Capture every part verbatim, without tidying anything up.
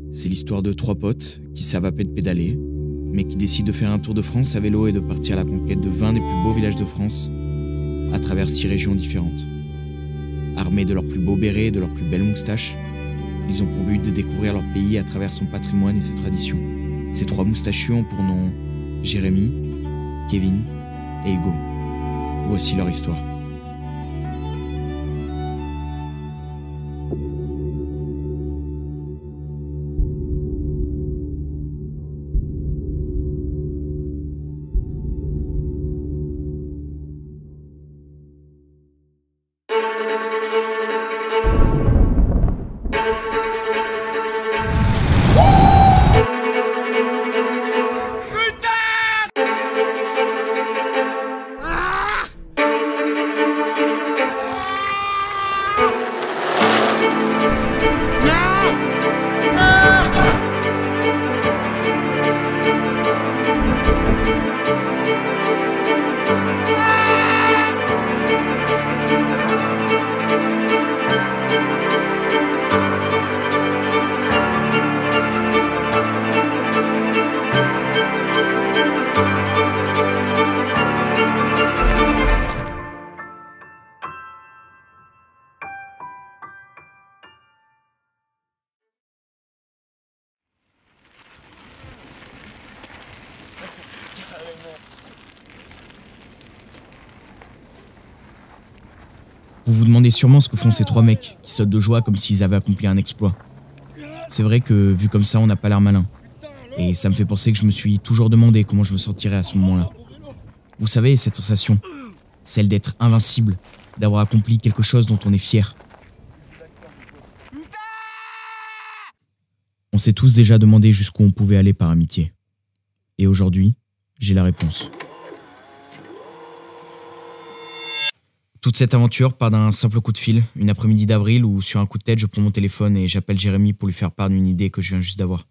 C'est l'histoire de trois potes qui savent à peine pédaler, mais qui décident de faire un tour de France à vélo et de partir à la conquête de vingt des plus beaux villages de France, à travers six régions différentes. Armés de leurs plus beaux bérets et de leurs plus belles moustaches, ils ont pour but de découvrir leur pays à travers son patrimoine et ses traditions. Ces trois moustachus ont pour nom Jérémy, Kevin et Hugo. Voici leur histoire. Vous vous demandez sûrement ce que font ces trois mecs qui sautent de joie comme s'ils avaient accompli un exploit. C'est vrai que vu comme ça, on n'a pas l'air malin. Et ça me fait penser que je me suis toujours demandé comment je me sentirais à ce moment-là. Vous savez, cette sensation, celle d'être invincible, d'avoir accompli quelque chose dont on est fier. On s'est tous déjà demandé jusqu'où on pouvait aller par amitié. Et aujourd'hui, j'ai la réponse. Toute cette aventure part d'un simple coup de fil, une après-midi d'avril où sur un coup de tête je prends mon téléphone et j'appelle Jérémy pour lui faire part d'une idée que je viens juste d'avoir.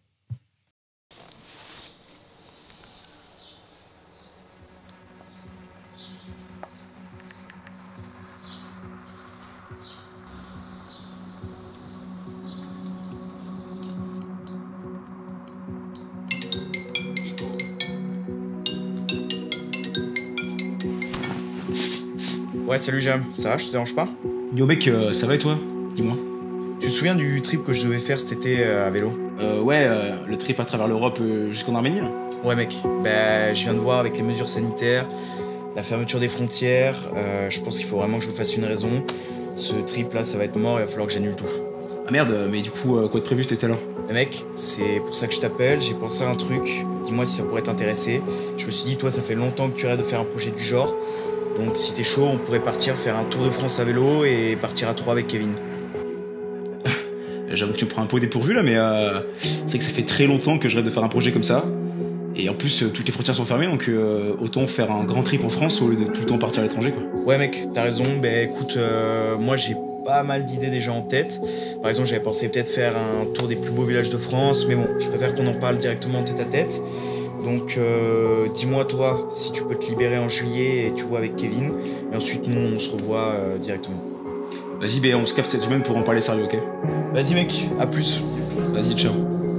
Ouais, salut Jam, ça va, je te dérange pas? Yo mec, euh, ça va et toi? Dis-moi. Tu te souviens du trip que je devais faire cet été euh, à vélo? Euh, ouais, euh, le trip à travers l'Europe euh, jusqu'en Arménie là. Ouais mec, bah je viens de voir avec les mesures sanitaires, la fermeture des frontières, euh, je pense qu'il faut vraiment que je me fasse une raison. Ce trip là, ça va être mort, il va falloir que j'annule tout. Ah merde, mais du coup, euh, quoi de prévu cet été-là? Mais mec, c'est pour ça que je t'appelle, j'ai pensé à un truc, dis-moi si ça pourrait t'intéresser. Je me suis dit, toi ça fait longtemps que tu rêves de faire un projet du genre, donc si t'es chaud, on pourrait partir faire un tour de France à vélo et partir à trois avec Kevin. J'avoue que tu me prends un peu au dépourvu là, mais euh, c'est vrai que ça fait très longtemps que je rêve de faire un projet comme ça. Et en plus, euh, toutes les frontières sont fermées, donc euh, autant faire un grand trip en France au lieu de tout le temps partir à l'étranger quoi. Ouais mec, t'as raison, bah écoute, euh, moi j'ai pas mal d'idées déjà en tête. Par exemple, j'avais pensé peut-être faire un tour des plus beaux villages de France, mais bon, je préfère qu'on en parle directement tête à tête. Donc euh, dis-moi toi si tu peux te libérer en juillet et tu vois avec Kevin, et ensuite nous on se revoit euh, directement. Vas-y, ben on se capte cette semaine pour en parler sérieux, ok? Vas-y mec, à plus. Vas-y, ciao.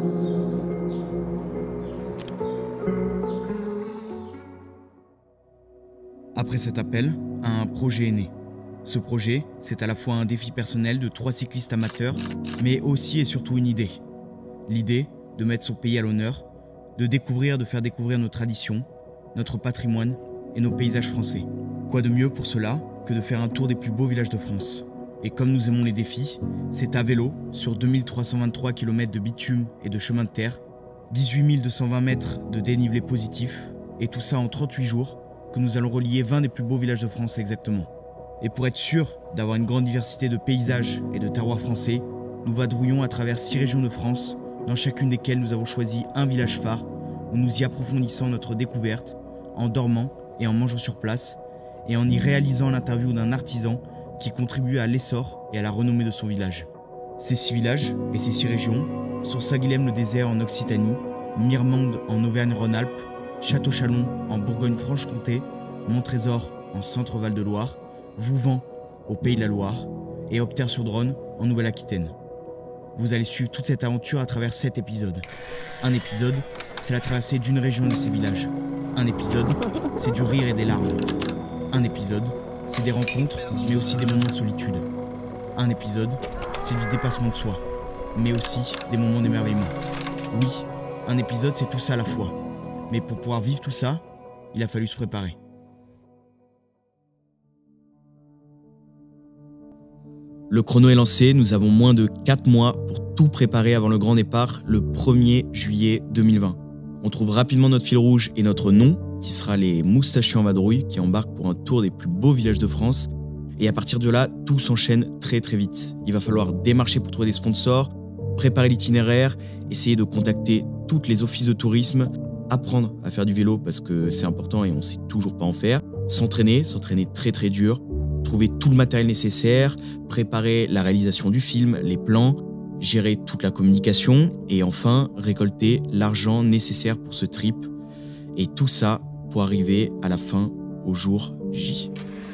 Après cet appel, un projet est né. Ce projet, c'est à la fois un défi personnel de trois cyclistes amateurs, mais aussi et surtout une idée. L'idée de mettre son pays à l'honneur, de découvrir, de faire découvrir nos traditions, notre patrimoine et nos paysages français. Quoi de mieux pour cela que de faire un tour des plus beaux villages de France? Et comme nous aimons les défis, c'est à vélo, sur deux mille trois cent vingt-trois kilomètres de bitume et de chemin de terre, dix-huit mille deux cent vingt mètres de dénivelé positif, et tout ça en trente-huit jours, que nous allons relier vingt des plus beaux villages de France exactement. Et pour être sûr d'avoir une grande diversité de paysages et de terroirs français, nous vadrouillons à travers six régions de France, dans chacune desquelles nous avons choisi un village phare, où nous y approfondissons notre découverte, en dormant et en mangeant sur place, et en y réalisant l'interview d'un artisan qui contribue à l'essor et à la renommée de son village. Ces six villages et ces six régions sont Saint-Guilhem-le-Désert en Occitanie, Mirmande en Auvergne-Rhône-Alpes, Château-Chalon en Bourgogne-Franche-Comté, Montrésor en Centre-Val-de-Loire, Vouvant au Pays de la Loire et Opter-sur-Dronne en Nouvelle-Aquitaine. Vous allez suivre toute cette aventure à travers sept épisodes. Un épisode, c'est la traversée d'une région de ces villages. Un épisode, c'est du rire et des larmes. Un épisode, c'est des rencontres, mais aussi des moments de solitude. Un épisode, c'est du dépassement de soi, mais aussi des moments d'émerveillement. Oui, un épisode, c'est tout ça à la fois. Mais pour pouvoir vivre tout ça, il a fallu se préparer. Le chrono est lancé, nous avons moins de quatre mois pour tout préparer avant le grand départ, le premier juillet deux mille vingt. On trouve rapidement notre fil rouge et notre nom, qui sera les Moustachus en vadrouille, qui embarquent pour un tour des plus beaux villages de France. Et à partir de là, tout s'enchaîne très très vite. Il va falloir démarcher pour trouver des sponsors, préparer l'itinéraire, essayer de contacter toutes les offices de tourisme, apprendre à faire du vélo parce que c'est important et on ne sait toujours pas en faire, s'entraîner, s'entraîner très très dur, trouver tout le matériel nécessaire, préparer la réalisation du film, les plans, gérer toute la communication et enfin récolter l'argent nécessaire pour ce trip. Et tout ça pour arriver à la fin au jour J.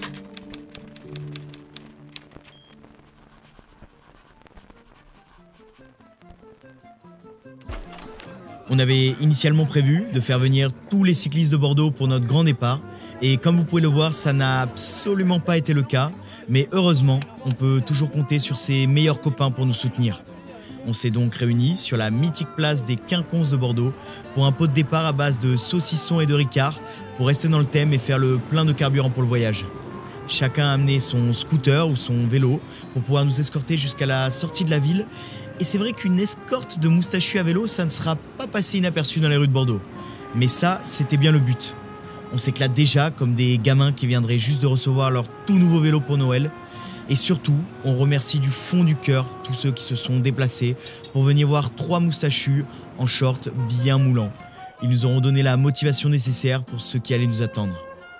On avait initialement prévu de faire venir tous les cyclistes de Bordeaux pour notre grand départ. Et comme vous pouvez le voir, ça n'a absolument pas été le cas. Mais heureusement, on peut toujours compter sur ses meilleurs copains pour nous soutenir. On s'est donc réunis sur la mythique place des Quinconces de Bordeaux pour un pot de départ à base de saucissons et de ricard pour rester dans le thème et faire le plein de carburant pour le voyage. Chacun a amené son scooter ou son vélo pour pouvoir nous escorter jusqu'à la sortie de la ville. Et c'est vrai qu'une escorte de moustachus à vélo, ça ne sera pas passé inaperçu dans les rues de Bordeaux. Mais ça, c'était bien le but. On s'éclate déjà comme des gamins qui viendraient juste de recevoir leur tout nouveau vélo pour Noël. Et surtout, on remercie du fond du cœur tous ceux qui se sont déplacés pour venir voir trois moustachus en short bien moulants. Ils nous auront donné la motivation nécessaire pour ce qui allait nous attendre.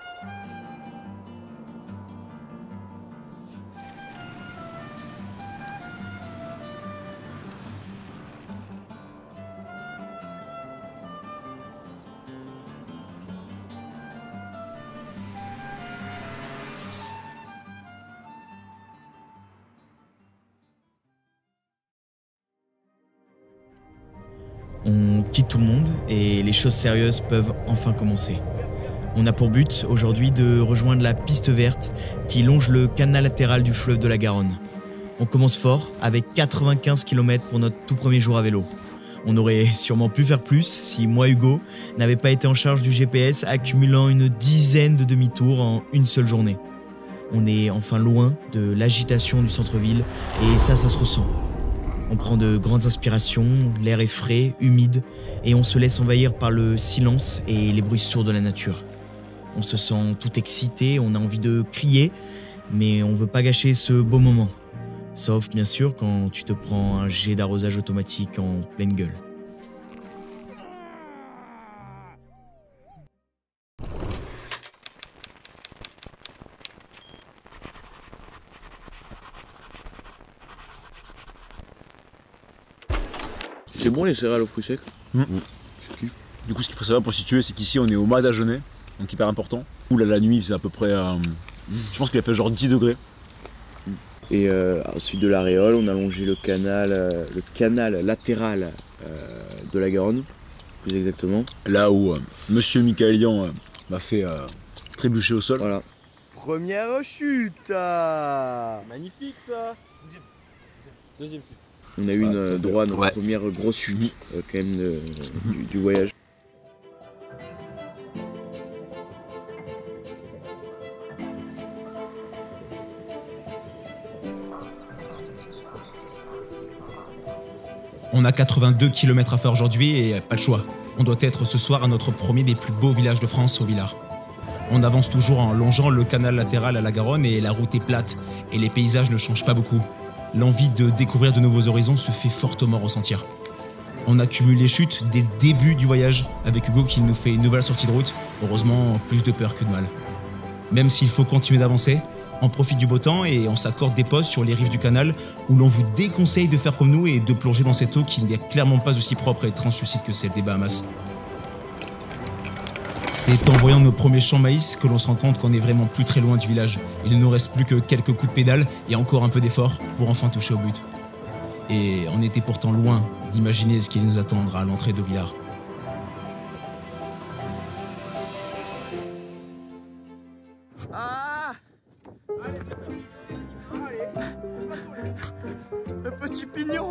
On quitte tout le monde et les choses sérieuses peuvent enfin commencer. On a pour but aujourd'hui de rejoindre la piste verte qui longe le canal latéral du fleuve de la Garonne. On commence fort avec quatre-vingt-quinze kilomètres pour notre tout premier jour à vélo. On aurait sûrement pu faire plus si moi, Hugo, n'avais pas été en charge du G P S accumulant une dizaine de demi-tours en une seule journée. On est enfin loin de l'agitation du centre-ville et ça, ça se ressent. On prend de grandes inspirations, l'air est frais, humide, et on se laisse envahir par le silence et les bruits sourds de la nature. On se sent tout excité, on a envie de crier, mais on veut pas gâcher ce beau moment. Sauf bien sûr quand tu te prends un jet d'arrosage automatique en pleine gueule. C'est bon les céréales aux fruits secs. Mmh. Je kiffe. Du coup, ce qu'il faut savoir pour situer, c'est qu'ici on est au mas d'Agenais, donc hyper important. Où là, la nuit, c'est à peu près. Euh, mmh. Je pense qu'il a fait genre dix degrés. Et euh, ensuite de l'Aréole, on a longé le canal, euh, le canal latéral euh, de la Garonne, plus exactement. Là où euh, Monsieur Michaelian euh, m'a fait euh, trébucher au sol. Voilà. Première chute. Magnifique ça. Deuxième. Deuxième chute. On a eu une euh, droit à notre ouais. première grosse chute euh, quand même de, du, du voyage. On a quatre-vingt-deux kilomètres à faire aujourd'hui et pas le choix. On doit être ce soir à notre premier des plus beaux villages de France, au Villars. On avance toujours en longeant le canal latéral à la Garonne et la route est plate et les paysages ne changent pas beaucoup. L'envie de découvrir de nouveaux horizons se fait fortement ressentir. On accumule les chutes dès le début du voyage avec Hugo qui nous fait une nouvelle sortie de route. Heureusement, plus de peur que de mal. Même s'il faut continuer d'avancer, on profite du beau temps et on s'accorde des postes sur les rives du canal où l'on vous déconseille de faire comme nous et de plonger dans cette eau qui n'est clairement pas aussi propre et translucide que celle des Bahamas. C'est en voyant nos premiers champs de maïs que l'on se rend compte qu'on est vraiment plus très loin du village. Il ne nous reste plus que quelques coups de pédale et encore un peu d'effort pour enfin toucher au but. Et on était pourtant loin d'imaginer ce qui allait nous attendre à l'entrée d'Auvillars. Ah, le petit pignon.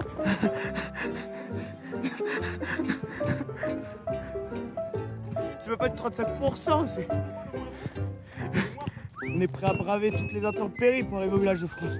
C'est même pas de trente-cinq pour cent, c'est... On est prêt à braver toutes les intempéries pour arriver au village de France.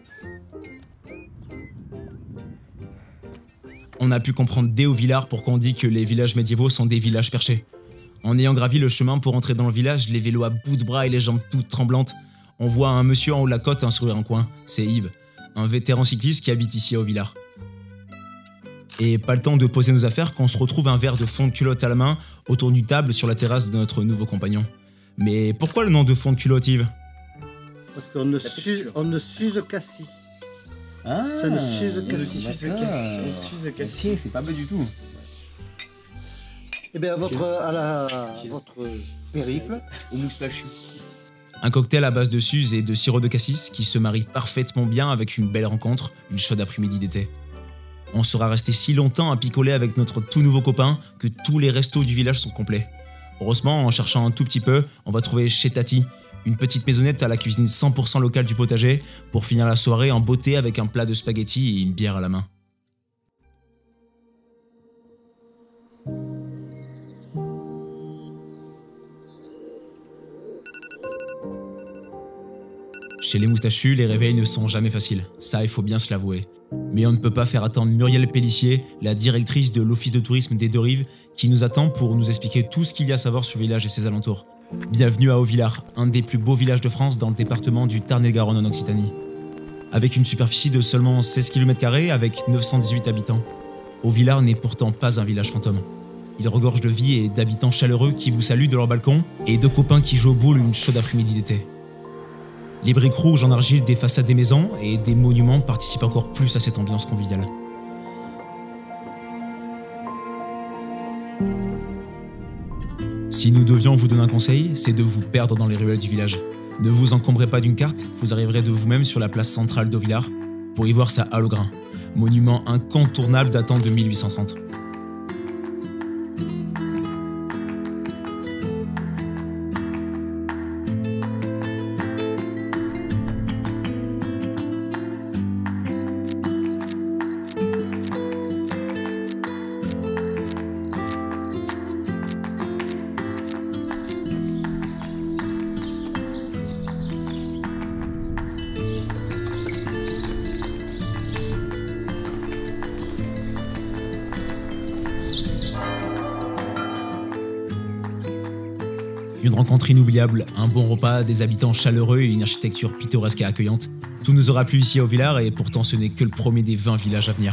On a pu comprendre dès Auvillars pourquoi on dit que les villages médiévaux sont des villages perchés. En ayant gravi le chemin pour entrer dans le village, les vélos à bout de bras et les jambes toutes tremblantes, on voit un monsieur en haut de la côte, un sourire en coin, c'est Yves, un vétéran cycliste qui habite ici à Auvillars. Et pas le temps de poser nos affaires qu'on se retrouve un verre de fond de culotte à la main autour d'une table sur la terrasse de notre nouveau compagnon. Mais pourquoi le nom de fond de culotte, Yves? Parce qu'on ne s'use on ne s'use qu'assis. Ah, ça ne s'use qu'assis. On s'use casser. c'est pas mal du tout. Eh bien, votre, à la, votre périple, Au moustachu. Un cocktail à base de suze et de sirop de cassis qui se marie parfaitement bien avec une belle rencontre, une chaude après-midi d'été. On sera resté si longtemps à picoler avec notre tout nouveau copain que tous les restos du village sont complets. Heureusement, en cherchant un tout petit peu, on va trouver chez Tati, une petite maisonnette à la cuisine cent pour cent locale du potager, pour finir la soirée en beauté avec un plat de spaghettis et une bière à la main. Chez les moustachus, les réveils ne sont jamais faciles, ça il faut bien se l'avouer. Mais on ne peut pas faire attendre Muriel Pellissier, la directrice de l'office de tourisme des Deux-Rives, qui nous attend pour nous expliquer tout ce qu'il y a à savoir sur le village et ses alentours. Bienvenue à Auvillars, un des plus beaux villages de France dans le département du Tarn-et-Garonne en Occitanie. Avec une superficie de seulement seize kilomètres carrés avec neuf cent dix-huit habitants, Auvillars n'est pourtant pas un village fantôme. Il regorge de vie et d'habitants chaleureux qui vous saluent de leur balcon et de copains qui jouent au boule une chaude après-midi d'été. Les briques rouges en argile des façades des maisons et des monuments participent encore plus à cette ambiance conviviale. Si nous devions vous donner un conseil, c'est de vous perdre dans les ruelles du village. Ne vous encombrez pas d'une carte, vous arriverez de vous-même sur la place centrale d'Auvillars pour y voir sa halle au grain, monument incontournable datant de mille huit cent trente. Une rencontre inoubliable, un bon repas, des habitants chaleureux et une architecture pittoresque et accueillante. Tout nous aura plu ici à Auvillars et pourtant ce n'est que le premier des vingt villages à venir.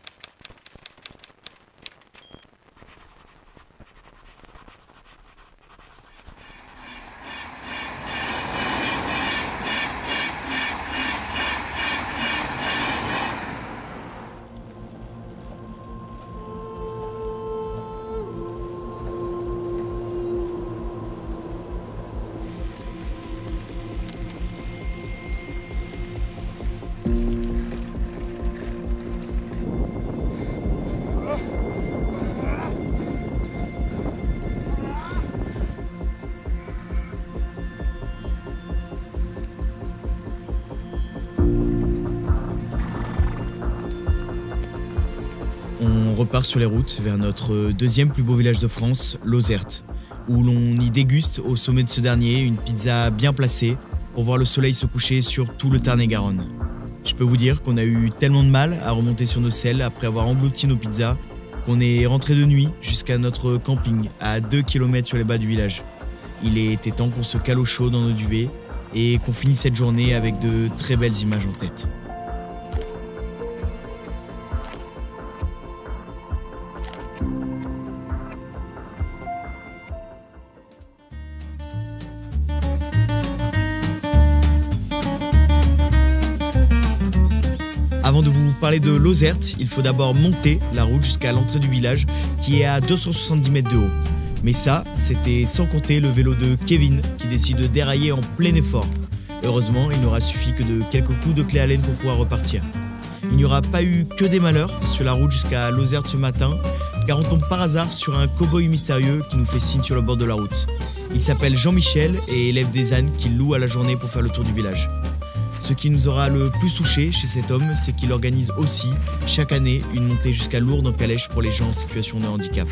On repart sur les routes vers notre deuxième plus beau village de France, Lozerte, où l'on y déguste au sommet de ce dernier une pizza bien placée pour voir le soleil se coucher sur tout le Tarn-et-Garonne. Je peux vous dire qu'on a eu tellement de mal à remonter sur nos selles après avoir englouti nos pizzas qu'on est rentré de nuit jusqu'à notre camping à deux kilomètres sur les bas du village. Il était temps qu'on se cale au chaud dans nos duvets et qu'on finisse cette journée avec de très belles images en tête. Avant de vous parler de Lozerte, il faut d'abord monter la route jusqu'à l'entrée du village qui est à deux cent soixante-dix mètres de haut. Mais ça, c'était sans compter le vélo de Kevin qui décide de dérailler en plein effort. Heureusement, il n'aura suffi que de quelques coups de clé à laine pour pouvoir repartir. Il n'y aura pas eu que des malheurs sur la route jusqu'à Lozerte ce matin, car on tombe par hasard sur un cow-boy mystérieux qui nous fait signe sur le bord de la route. Il s'appelle Jean-Michel et élève des ânes qu'il loue à la journée pour faire le tour du village. Ce qui nous aura le plus touché chez cet homme, c'est qu'il organise aussi, chaque année, une montée jusqu'à Lourdes en calèche pour les gens en situation de handicap.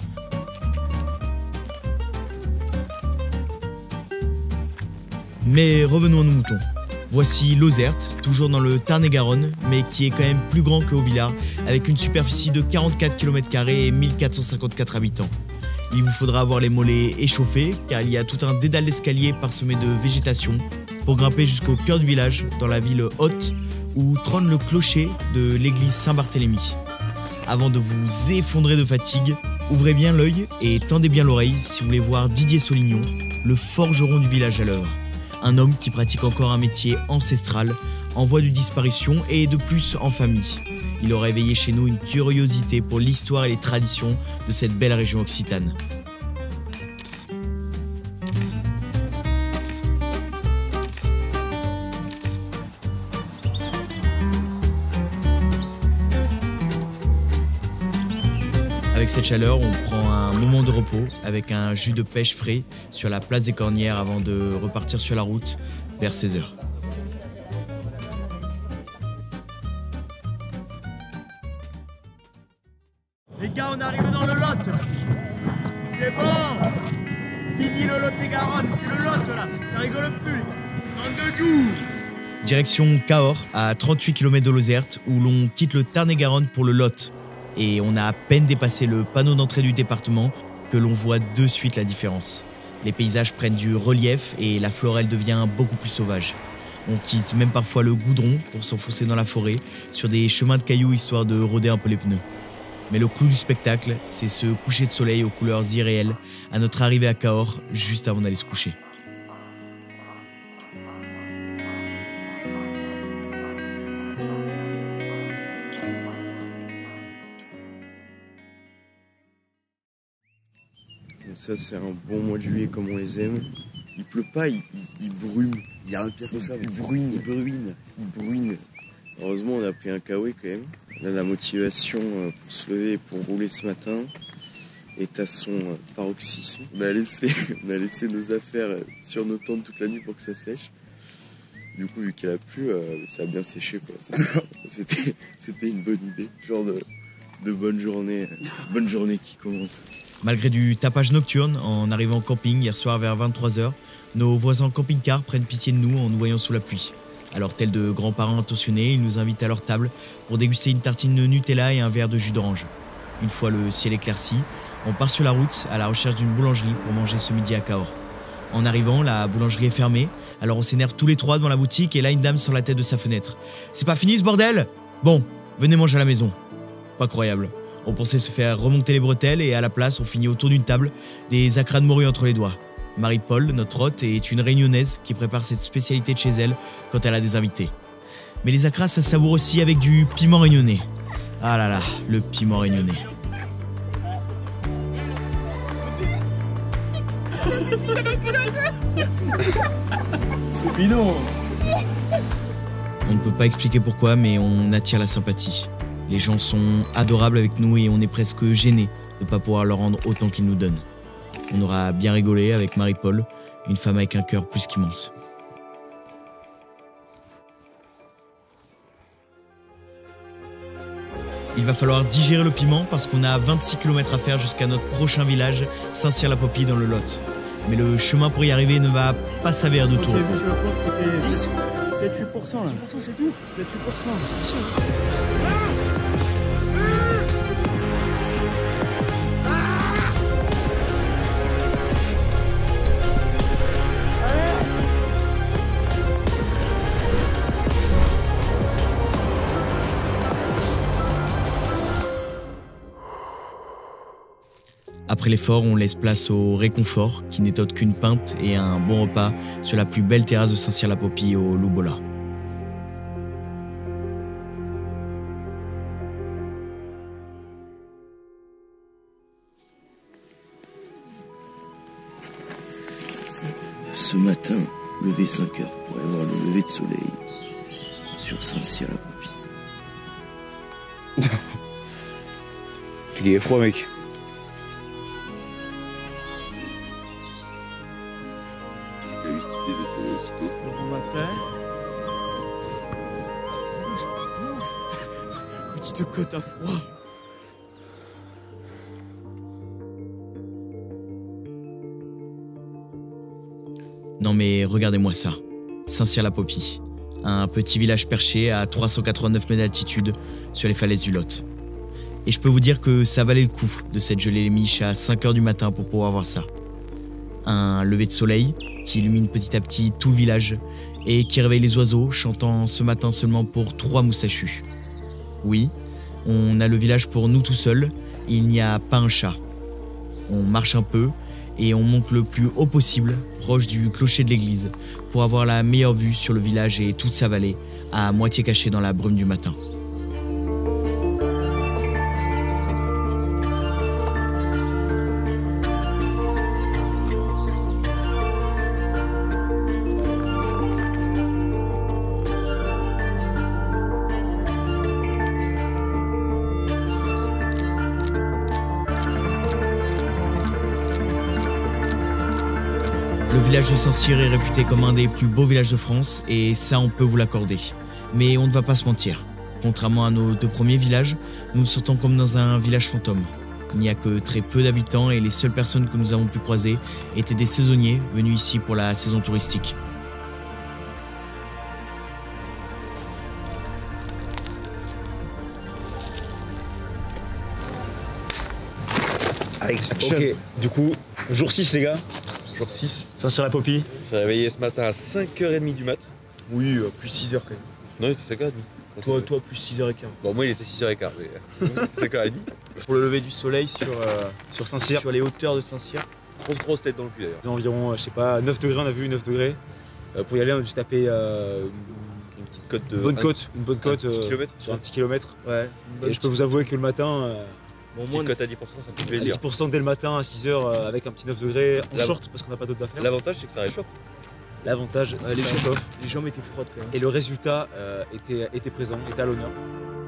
Mais revenons à nos moutons. Voici Lozerte, toujours dans le Tarn-et-Garonne, mais qui est quand même plus grand que Haut-Villars, avec une superficie de quarante-quatre kilomètres carrés et mille quatre cent cinquante-quatre habitants. Il vous faudra avoir les mollets échauffés, car il y a tout un dédale d'escalier parsemé de végétation pour grimper jusqu'au cœur du village, dans la ville haute, où trône le clocher de l'église Saint-Barthélemy. Avant de vous effondrer de fatigue, ouvrez bien l'œil et tendez bien l'oreille si vous voulez voir Didier Solignon, le forgeron du village à l'œuvre. Un homme qui pratique encore un métier ancestral, en voie de disparition et de plus en famille. Il aurait éveillé chez nous une curiosité pour l'histoire et les traditions de cette belle région occitane. Avec cette chaleur, on prend un moment de repos avec un jus de pêche frais sur la place des Cornières avant de repartir sur la route vers seize heures. Les gars, on arrive dans le Lot. C'est bon. Fini le Lot-et-Garonne, c'est le Lot là. Ça rigole plus. Nom de Dieu. Direction Cahors, à trente-huit kilomètres de Lozerte, où l'on quitte le Tarn-et-Garonne pour le Lot. Et on a à peine dépassé le panneau d'entrée du département que l'on voit de suite la différence. Les paysages prennent du relief et la florelle devient beaucoup plus sauvage. On quitte même parfois le goudron pour s'enfoncer dans la forêt, sur des chemins de cailloux histoire de rôder un peu les pneus. Mais le clou du spectacle, c'est ce coucher de soleil aux couleurs irréelles à notre arrivée à Cahors, juste avant d'aller se coucher. Ça, c'est un bon mois de juillet comme on les aime. Il pleut pas, il, il, il brume. Il y a un pire que ça. Il bruine, il bruine, il bruine. Heureusement, on a pris un kawaii quand même. On a la motivation pour se lever et pour rouler ce matin est à son paroxysme. On a laissé, on a laissé nos affaires sur nos tentes toute la nuit pour que ça sèche. Du coup, vu qu'il a plu, ça a bien séché, quoi. C'était, c'était une bonne idée. Genre de, de bonne journée, bonne journée qui commence. Malgré du tapage nocturne, en arrivant au camping hier soir vers vingt-trois heures, nos voisins camping-car prennent pitié de nous en nous voyant sous la pluie. Alors, tels de grands-parents intentionnés, ils nous invitent à leur table pour déguster une tartine de Nutella et un verre de jus d'orange. Une fois le ciel éclairci, on part sur la route à la recherche d'une boulangerie pour manger ce midi à Cahors. En arrivant, la boulangerie est fermée, alors on s'énerve tous les trois devant la boutique et là une dame sort la tête de sa fenêtre. « C'est pas fini ce bordel ? Bon, venez manger à la maison. » Pas croyable. On pensait se faire remonter les bretelles et à la place, on finit autour d'une table, des acras de morue entre les doigts. Marie-Paul, notre hôte, est une réunionnaise qui prépare cette spécialité de chez elle quand elle a des invités. Mais les acras, ça savoure aussi avec du piment réunionnais. Ah là là, le piment réunionnais. C'est bidon. On ne peut pas expliquer pourquoi, mais on attire la sympathie. Les gens sont adorables avec nous et on est presque gênés de ne pas pouvoir leur rendre autant qu'ils nous donnent. On aura bien rigolé avec Marie-Paul, une femme avec un cœur plus qu'immense. Il va falloir digérer le piment parce qu'on a vingt-six kilomètres à faire jusqu'à notre prochain village, Saint-Cyr-la-Popie dans le Lot. Mais le chemin pour y arriver ne va pas s'avérer de tout. J'ai vu sur la porte, c'était sept à huit pour cent là. sept à huit pour cent c'est tout. sept à huit pour cent. Après l'effort, on laisse place au réconfort, qui n'est autre qu'une pinte et un bon repas sur la plus belle terrasse de Saint-Cyr-la-Popie au Loubola. Ce matin, levé cinq heures pour aller voir le lever de soleil sur Saint-Cyr-la-Popie. Fait qu'il est froid, mec. C'est qu'il a eu cette idée de se lever aussitôt. Bon matin. Petite côte à froid. Non mais regardez-moi ça, Saint-Cyr-la-Popie, un petit village perché à trois cent quatre-vingt-neuf mètres d'altitude sur les falaises du Lot. Et je peux vous dire que ça valait le coup de s'être gelé les miches à cinq heures du matin pour pouvoir voir ça. Un lever de soleil qui illumine petit à petit tout le village et qui réveille les oiseaux chantant ce matin seulement pour trois moustachus. Oui, on a le village pour nous tout seuls et il n'y a pas un chat. On marche un peu et on monte le plus haut possible, proche du clocher de l'église, pour avoir la meilleure vue sur le village et toute sa vallée, à moitié cachée dans la brume du matin. Le village de Saint-Cyr est réputé comme un des plus beaux villages de France et ça on peut vous l'accorder. Mais on ne va pas se mentir. Contrairement à nos deux premiers villages, nous nous sentons comme dans un village fantôme. Il n'y a que très peu d'habitants et les seules personnes que nous avons pu croiser étaient des saisonniers venus ici pour la saison touristique. Ok, du coup, jour six les gars, Jour six. Saint-Cyr-la-Popie. On s'est réveillé ce matin à cinq heures trente du mat. Oui, euh, plus six heures quand même. Non, il était cinq heures trente. Toi, toi plus six heures quinze. Bon, moi il était six heures quinze, mais c'était cinq heures trente. Pour le lever du soleil sur, euh, Sur Saint-Cyr. sur les hauteurs de Saint-Cyr. Grosse grosse tête dans le cul d'ailleurs. Environ, euh, je sais pas, neuf degrés, on a vu neuf degrés. Euh, pour y aller, on a dû se taper euh, Une petite côte de. une bonne un- côte, une bonne côte un petit euh, kilomètre. sur un petit kilomètre. Ouais. Et je peux vous avouer que le matin, euh, Bon, Une moins petite de... cote à dix pour cent, ça me fait à plaisir. dix pour cent dès le matin à six heures euh, avec un petit neuf degrés en La- short parce qu'on n'a pas d'autres affaires. L'avantage c'est que ça réchauffe. L'avantage, c'est les, que ça jambes, chauffe. les jambes étaient froides quand même. Et le résultat euh, était, était présent, était à l'honneur.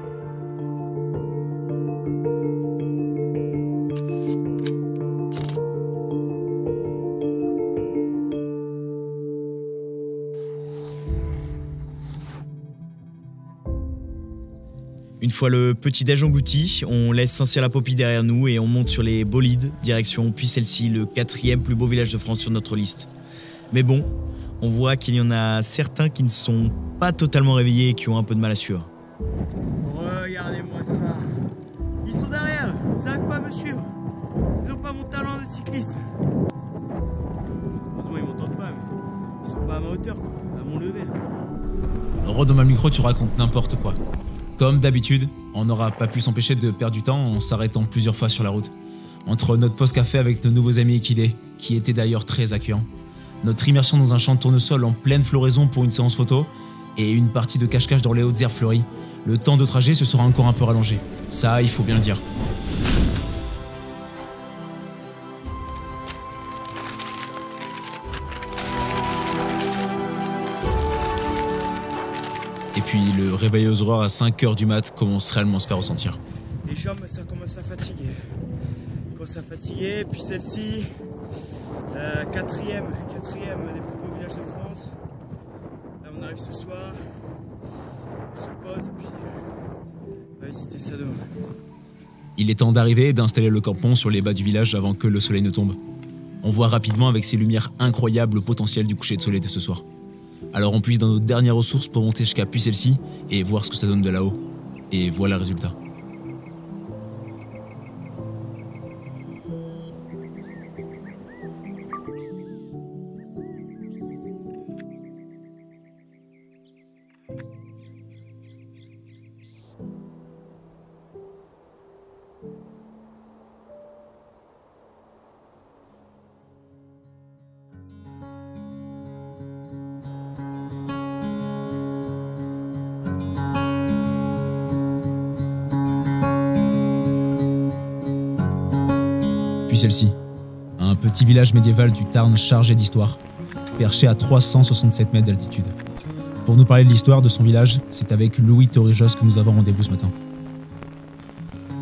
Une fois le petit déj englouti, on laisse Saint-Cyr-la-Popie derrière nous et on monte sur les bolides, direction Puy-Celle-ci, le quatrième plus beau village de France sur notre liste. Mais bon, on voit qu'il y en a certains qui ne sont pas totalement réveillés et qui ont un peu de mal à suivre. Regardez-moi ça. Ils sont derrière. Ils n'arrivent pas à me suivre. Ils n'ont pas mon talent de cycliste. Heureusement, ils m'entendent pas, mais ils sont pas à ma hauteur, quoi. À mon level. Rod, dans ma micro, tu racontes n'importe quoi. Comme d'habitude, on n'aura pas pu s'empêcher de perdre du temps en s'arrêtant plusieurs fois sur la route. Entre notre pause café avec nos nouveaux amis équidés, qui étaient d'ailleurs très accueillants, notre immersion dans un champ de tournesol en pleine floraison pour une séance photo, et une partie de cache-cache dans les hautes herbes fleuries, le temps de trajet se sera encore un peu rallongé. Ça, il faut bien le dire. Et puis le réveil aux aurores à cinq heures du mat commence réellement à se faire ressentir. Les jambes, ça commence à fatiguer. Ça commence à fatiguer. Puis celle-ci, euh, quatrième, quatrième des plus beaux villages de France. Là, on arrive ce soir. On se pose et puis on va visiter ça demain. Il est temps d'arriver et d'installer le campement sur les bas du village avant que le soleil ne tombe. On voit rapidement avec ses lumières incroyables le potentiel du coucher de soleil de ce soir. Alors on puise dans nos dernières ressources pour monter jusqu'à Puy-Celle-ci et voir ce que ça donne de là-haut. Et voilà le résultat. Puy-Celle-ci, un petit village médiéval du Tarn chargé d'histoire, perché à trois cent soixante-sept mètres d'altitude. Pour nous parler de l'histoire de son village, c'est avec Louis Torrijos que nous avons rendez-vous ce matin.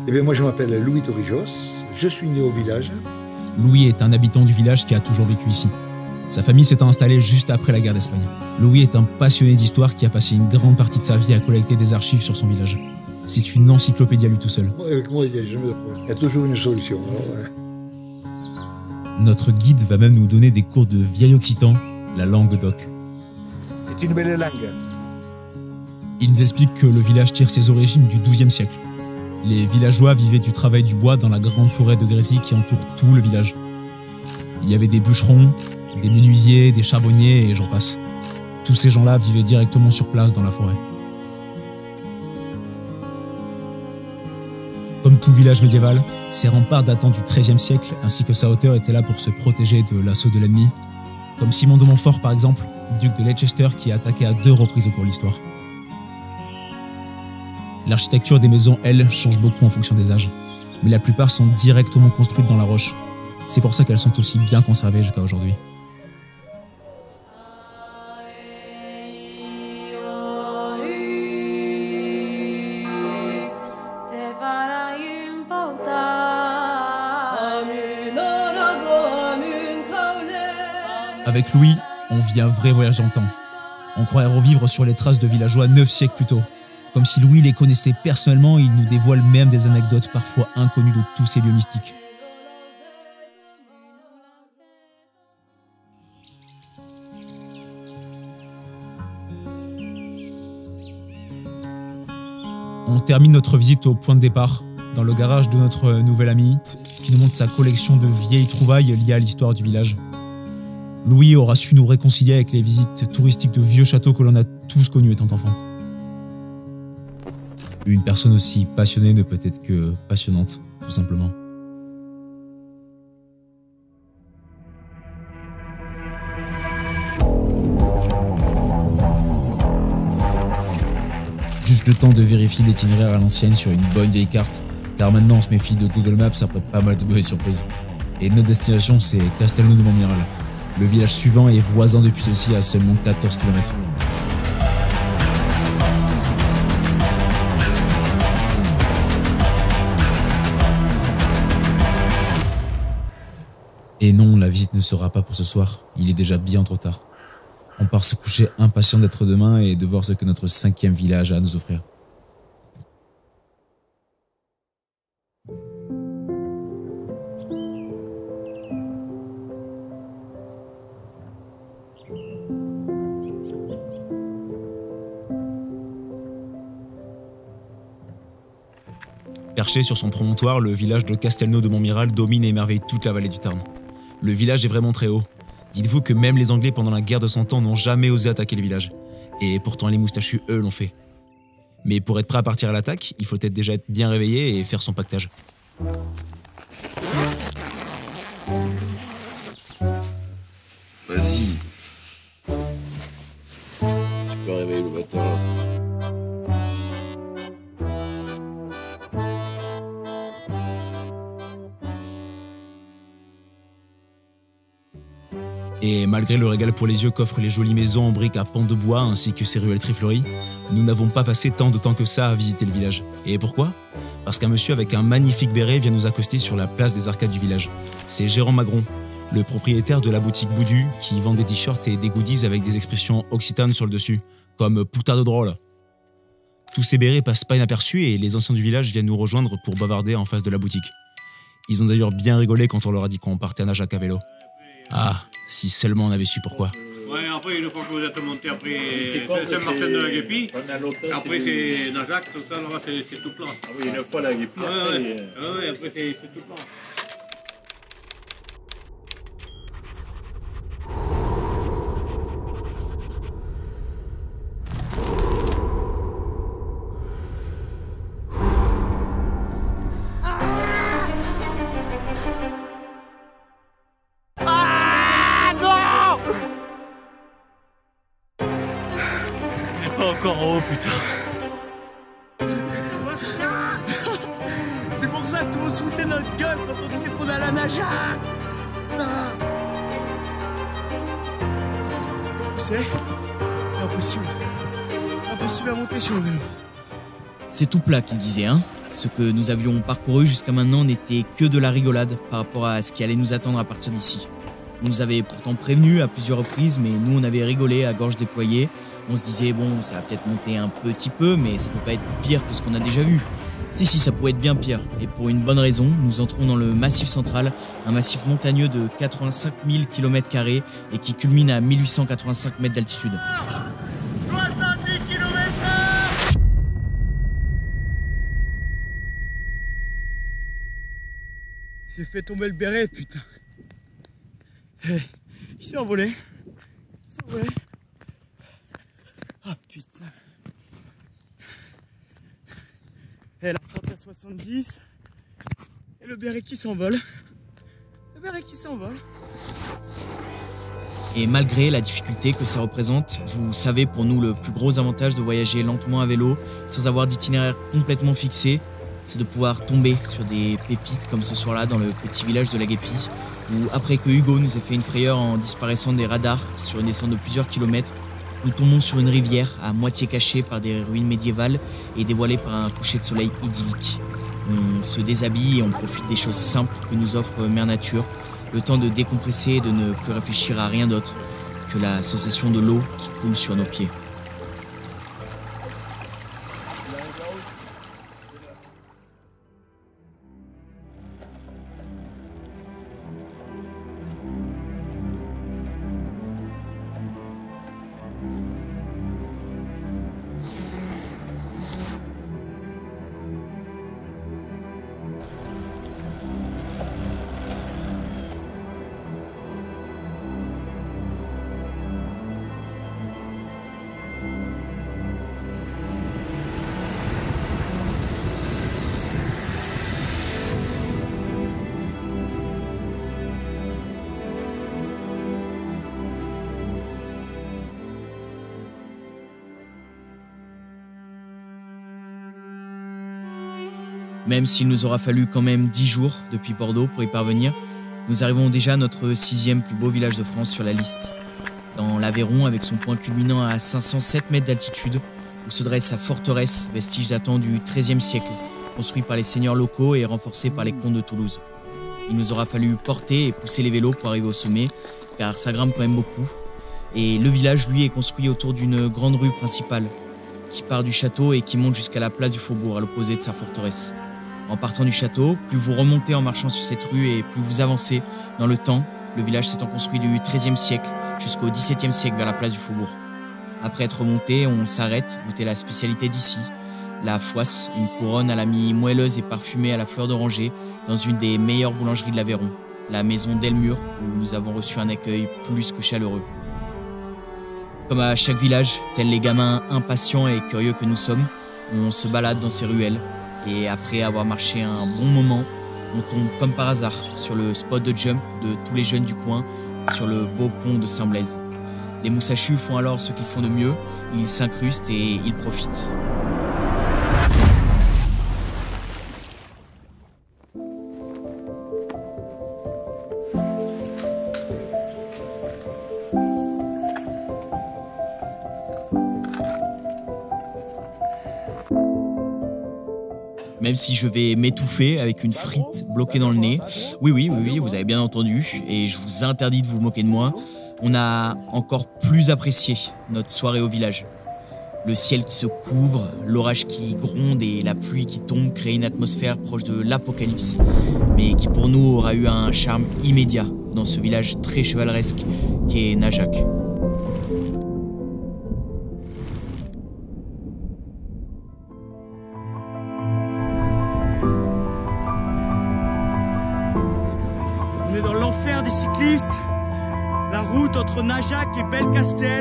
Eh bien, moi, je m'appelle Louis Torrijos, je suis né au village. Louis est un habitant du village qui a toujours vécu ici. Sa famille s'est installée juste après la guerre d'Espagne. Louis est un passionné d'histoire qui a passé une grande partie de sa vie à collecter des archives sur son village. C'est une encyclopédie à lui tout seul. Avec moi, il y a toujours une solution. Alors, ouais. Notre guide va même nous donner des cours de vieil occitan, la langue d'oc. C'est une belle langue. Il nous explique que le village tire ses origines du douzième siècle. Les villageois vivaient du travail du bois dans la grande forêt de Grésy qui entoure tout le village. Il y avait des bûcherons, des menuisiers, des charbonniers et j'en passe. Tous ces gens-là vivaient directement sur place dans la forêt. Comme tout village médiéval, ses remparts datant du treizième siècle ainsi que sa hauteur étaient là pour se protéger de l'assaut de l'ennemi. Comme Simon de Montfort par exemple, duc de Leicester qui a attaqué à deux reprises au cours de l'histoire. L'architecture des maisons, elle, change beaucoup en fonction des âges. Mais la plupart sont directement construites dans la roche. C'est pour ça qu'elles sont aussi bien conservées jusqu'à aujourd'hui. Avec Louis, on vit un vrai voyage dans le temps. On croirait revivre sur les traces de villageois neuf siècles plus tôt. Comme si Louis les connaissait personnellement, il nous dévoile même des anecdotes parfois inconnues de tous ces lieux mystiques. On termine notre visite au point de départ, dans le garage de notre nouvel ami, qui nous montre sa collection de vieilles trouvailles liées à l'histoire du village. Louis aura su nous réconcilier avec les visites touristiques de vieux châteaux que l'on a tous connus étant enfant. Une personne aussi passionnée ne peut être que passionnante, tout simplement. Juste le temps de vérifier l'itinéraire à l'ancienne sur une bonne vieille carte, car maintenant on se méfie de Google Maps après pas mal de mauvaises surprises. Et notre destination c'est Castelnau de Montmiral. Le village suivant est voisin depuis ceci à seulement quatorze kilomètres. Et non, la visite ne sera pas pour ce soir, il est déjà bien trop tard. On part se coucher impatient d'être demain et de voir ce que notre cinquième village a à nous offrir. Perché sur son promontoire, le village de Castelnau de Montmiral domine et émerveille toute la vallée du Tarn. Le village est vraiment très haut. Dites-vous que même les Anglais pendant la guerre de Cent Ans n'ont jamais osé attaquer le village. Et pourtant les moustachus, eux, l'ont fait. Mais pour être prêt à partir à l'attaque, il faut peut-être déjà être bien réveillé et faire son pactage. Vas-y. Tu peux réveiller le matin. Et malgré le régal pour les yeux qu'offrent les jolies maisons en briques à pans de bois ainsi que ces ruelles trifleuries, nous n'avons pas passé tant de temps que ça à visiter le village. Et pourquoi ? Parce qu'un monsieur avec un magnifique béret vient nous accoster sur la place des arcades du village. C'est Jérôme Magron, le propriétaire de la boutique Boudu, qui vend des t-shirts et des goodies avec des expressions occitanes sur le dessus, comme « putain de drôle ». Tous ces bérets passent pas inaperçus et les anciens du village viennent nous rejoindre pour bavarder en face de la boutique. Ils ont d'ailleurs bien rigolé quand on leur a dit qu'on partait à Najac à vélo. Ah, si seulement on avait su pourquoi. Ouais, après, une fois que vous êtes monté, après, c'est Saint-Martin de la Guépie. Après, c'est Najac, tout ça, là, c'est tout plat. Ah oui, une fois la Guépie, ah, après... Ouais, ah, ouais, après, c'est tout plat. Encore en haut, putain. C'est pour ça qu'on se foutait notre gueule quand on disait qu'on allait à Najac. Tu sais, c'est impossible. Impossible à monter sur le vélo. C'est tout plat qu'il disait, hein? Ce que nous avions parcouru jusqu'à maintenant n'était que de la rigolade par rapport à ce qui allait nous attendre à partir d'ici. On nous avait pourtant prévenus à plusieurs reprises, mais nous on avait rigolé à gorge déployée. On se disait bon, ça va peut-être monter un petit peu, mais ça peut pas être pire que ce qu'on a déjà vu. Si si, ça pourrait être bien pire, et pour une bonne raison, nous entrons dans le Massif central, un massif montagneux de quatre-vingt-cinq mille kilomètres carrés et qui culmine à mille huit cent quatre-vingt-cinq mètres d'altitude. soixante-dix kilomètres heure. J'ai fait tomber le béret, putain. Hey, il s'est envolé. Il s'est envolé. Ah putain. Et la porte à soixante-dix. Et le béret qui s'envole. Le béret qui s'envole. Et malgré la difficulté que ça représente, vous savez pour nous le plus gros avantage de voyager lentement à vélo, sans avoir d'itinéraire complètement fixé, c'est de pouvoir tomber sur des pépites comme ce soir-là dans le petit village de la Guépie, où après que Hugo nous ait fait une frayeur en disparaissant des radars sur une descente de plusieurs kilomètres, nous tombons sur une rivière à moitié cachée par des ruines médiévales et dévoilée par un coucher de soleil idyllique. On se déshabille et on profite des choses simples que nous offre Mère Nature, le temps de décompresser et de ne plus réfléchir à rien d'autre que la sensation de l'eau qui coule sur nos pieds. Même s'il nous aura fallu quand même dix jours depuis Bordeaux pour y parvenir, nous arrivons déjà à notre sixième plus beau village de France sur la liste. Dans l'Aveyron, avec son point culminant à cinq cent sept mètres d'altitude, où se dresse sa forteresse, vestige datant du treizième siècle, construit par les seigneurs locaux et renforcé par les comtes de Toulouse. Il nous aura fallu porter et pousser les vélos pour arriver au sommet, car ça grimpe quand même beaucoup. Et le village, lui, est construit autour d'une grande rue principale, qui part du château et qui monte jusqu'à la place du faubourg, à l'opposé de sa forteresse. En partant du château, plus vous remontez en marchant sur cette rue et plus vous avancez dans le temps, le village s'étant construit du treizième siècle jusqu'au dix-septième siècle vers la place du faubourg. Après être remonté, on s'arrête, goûter la spécialité d'ici, la foisse, une couronne à la mie moelleuse et parfumée à la fleur d'oranger dans une des meilleures boulangeries de l'Aveyron, la maison d'Elmure, où nous avons reçu un accueil plus que chaleureux. Comme à chaque village, tels les gamins impatients et curieux que nous sommes, on se balade dans ces ruelles. Et après avoir marché un bon moment, on tombe comme par hasard sur le spot de jump de tous les jeunes du coin, sur le beau pont de Saint-Blaise. Les moussachus font alors ce qu'ils font de mieux, ils s'incrustent et ils profitent. Même si je vais m'étouffer avec une frite bloquée dans le nez. Oui, oui, oui, oui, vous avez bien entendu, et je vous interdis de vous moquer de moi. On a encore plus apprécié notre soirée au village. Le ciel qui se couvre, l'orage qui gronde et la pluie qui tombe créent une atmosphère proche de l'apocalypse, mais qui pour nous aura eu un charme immédiat dans ce village très chevaleresque qu'est Najac. On est dans l'enfer des cyclistes, la route entre Najac et Belcastel.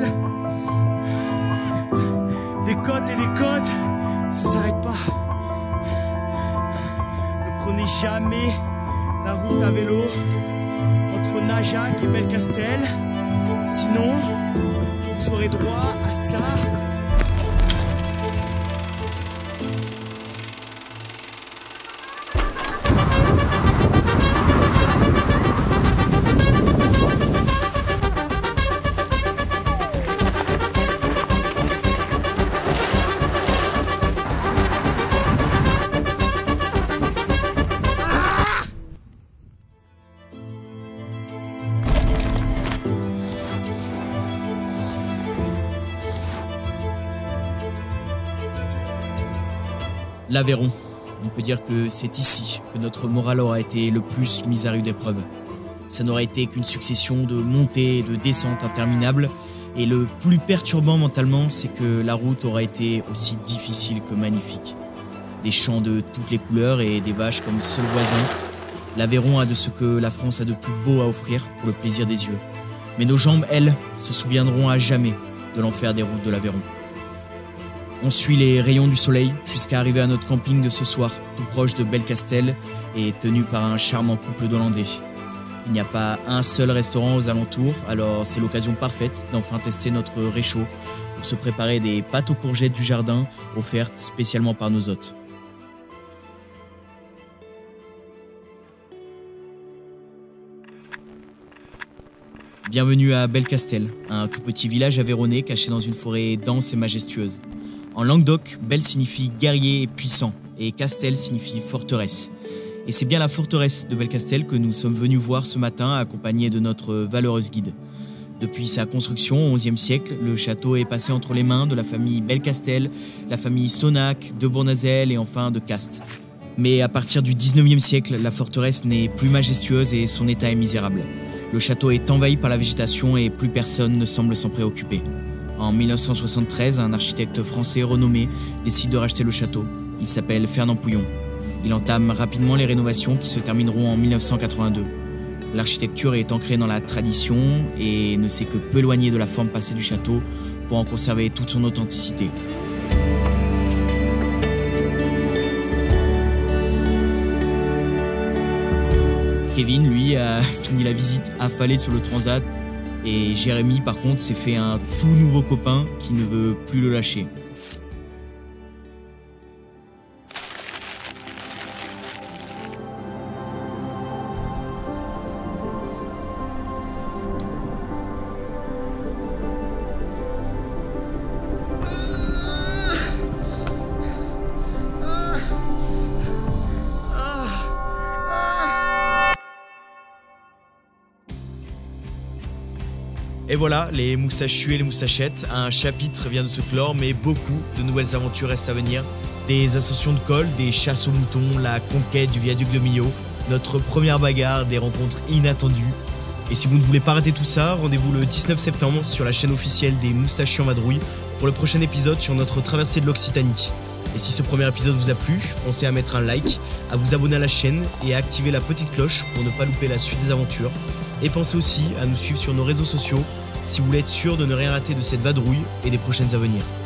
Des côtes et des côtes, ça s'arrête pas. Ne prenez jamais la route à vélo entre Najac et Belcastel, sinon vous aurez droit à ça. L'Aveyron. On peut dire que c'est ici que notre morale aura été le plus mise à rude épreuve. Ça n'aurait été qu'une succession de montées et de descentes interminables, et le plus perturbant mentalement, c'est que la route aura été aussi difficile que magnifique. Des champs de toutes les couleurs et des vaches comme seul voisin, l'Aveyron a de ce que la France a de plus beau à offrir pour le plaisir des yeux. Mais nos jambes, elles, se souviendront à jamais de l'enfer des routes de l'Aveyron. On suit les rayons du soleil jusqu'à arriver à notre camping de ce soir, tout proche de Belcastel et tenu par un charmant couple d'Hollandais. Il n'y a pas un seul restaurant aux alentours, alors c'est l'occasion parfaite d'enfin tester notre réchaud pour se préparer des pâtes aux courgettes du jardin offertes spécialement par nos hôtes. Bienvenue à Belcastel, un tout petit village aveyronnais caché dans une forêt dense et majestueuse. En Languedoc, Bel signifie guerrier et puissant, et Castel signifie forteresse. Et c'est bien la forteresse de Belcastel que nous sommes venus voir ce matin accompagnés de notre valeureuse guide. Depuis sa construction au onzième siècle, le château est passé entre les mains de la famille Belcastel, la famille Sonnac, de Bournazel et enfin de Cast. Mais à partir du dix-neuvième siècle, la forteresse n'est plus majestueuse et son état est misérable. Le château est envahi par la végétation et plus personne ne semble s'en préoccuper. En mille neuf cent soixante-treize, un architecte français renommé décide de racheter le château. Il s'appelle Fernand Pouillon. Il entame rapidement les rénovations qui se termineront en mille neuf cent quatre-vingt-deux. L'architecture est ancrée dans la tradition et ne s'est que peu éloignée de la forme passée du château pour en conserver toute son authenticité. Kevin, lui, a fini la visite affalé sur le transat et Jérémy, par contre, s'est fait un tout nouveau copain qui ne veut plus le lâcher. Et voilà, les moustachus et les moustachettes, un chapitre vient de se clore, mais beaucoup de nouvelles aventures restent à venir. Des ascensions de col, des chasses aux moutons, la conquête du viaduc de Millau, notre première bagarre, des rencontres inattendues. Et si vous ne voulez pas rater tout ça, rendez-vous le dix-neuf septembre sur la chaîne officielle des Moustachus en Vadrouille pour le prochain épisode sur notre traversée de l'Occitanie. Et si ce premier épisode vous a plu, pensez à mettre un like, à vous abonner à la chaîne et à activer la petite cloche pour ne pas louper la suite des aventures. Et pensez aussi à nous suivre sur nos réseaux sociaux si vous voulez être sûr de ne rien rater de cette vadrouille et des prochaines à venir.